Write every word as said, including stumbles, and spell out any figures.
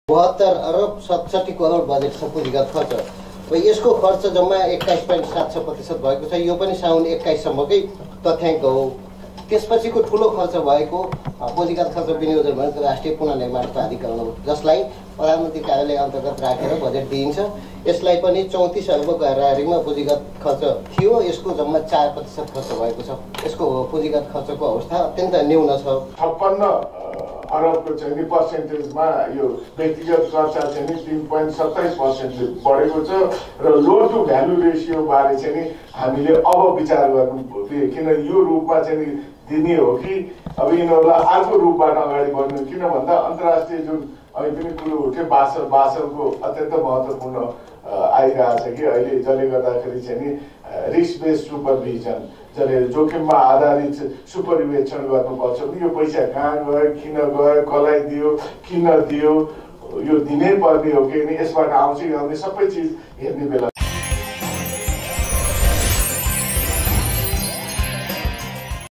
बहत्तर अरब सतसठी करोड बजेट छ पुँजीगत खर्च र यसको खर्च जम्मा एक्काइस पोइन्ट सात छ प्रतिशत भएको छ। यो पनि साउन एक्काइससम्मकै तथ्याङ्क हो। त्यसपछिको ठुलो खर्च भएको पुँजीगत खर्च विनियोजन भनेको राष्ट्रिय पुनर्निर्माण प्राधिकरण हो, जसलाई प्रधानमन्त्री कार्यालय अन्तर्गत राखेर बजेट दिइन्छ। यसलाई पनि चौतिस अरबको हाराहारीमा पुँजीगत खर्च थियो। यसको जम्मा चार प्रतिशत खर्च भएको छ। यसको पुँजीगत खर्चको अवस्था अत्यन्त न्यून छ। छप्पन्न अरबको चाहिँ पर्सेन्टेजमा यो व्यक्तिगत खर्च चाहिँ तीन पोइन्ट सत्ताइस पर्सेन्टले बढेको छ र लोन टु भ्यालु रेसियो बारे चाहिँ हामीले अब विचार गर्नु पर्यो, किन यो रूपमा चाहिँ दिने हो कि अब यिनीहरूलाई अर्को रूपबाट अगाडि बढ्नु। किन भन्दा अन्तर्राष्ट्रिय जुन अहिले पनि कुरो उठ्यो बासल बासलको अत्यन्त महत्त्वपूर्ण आइरहेको छ कि अहिले जसले गर्दाखेरि चाहिँ नि रिस्क बेस्ड सुपरभिजन, जसले जोखिममा आधारित सुपरिवेक्षण गर्नुपर्छ कि यो पैसा कहाँ गयो, किन गयो, कसलाई दियो, किन दियो, यो दिनै पर्ने हो कि यसबाट आउँछ आउने सबै चिज हेर्ने बेला